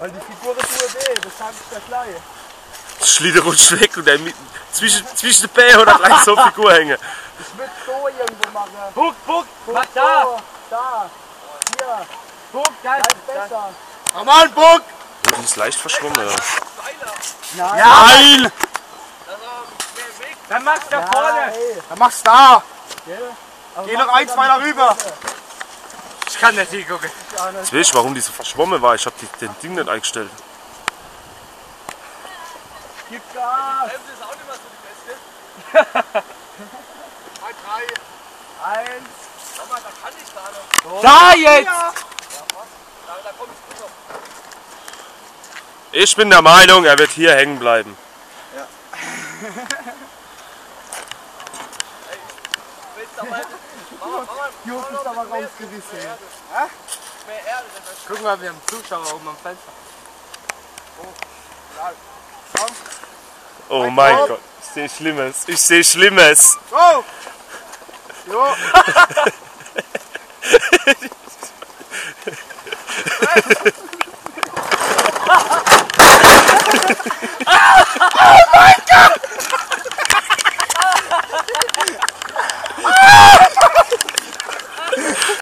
Weil die Figur ist nur weh, das sag ich dir gleich. Der Schlitten rutscht weg und zwischen den Beinen oder gleich so eine Figur hängen. Ich würde so irgendwo machen. Buck, mach da! Da! Hier! Buck, da Da ist ist besser! Oh Mann, Buck! Oh, die ist leicht verschwommen. Ja. Nein! Nein! Dann machst du da vorne! Ey, Dann machst du da! gell? Aber Geh mach noch ein, dann zwei da die rüber. Figur. Ich kann nicht hingucken. Jetzt weiß ich, warum die so verschwommen war. Ich habe den Ding nicht eingestellt. Gib Gas! Bremse ist auch nicht mehr so die beste. 3, 1, Schau mal, da kann ich da noch. Da jetzt! Da komm ich rüber. Ich bin der Meinung, er wird hier hängen bleiben. Jus ist aber rausgerissen. Mehr Erde, guck mal, wir haben Zuschauer oben am Fenster. Oh mein Gott, ich sehe Schlimmes. Ich sehe Schlimmes. Go! Jo!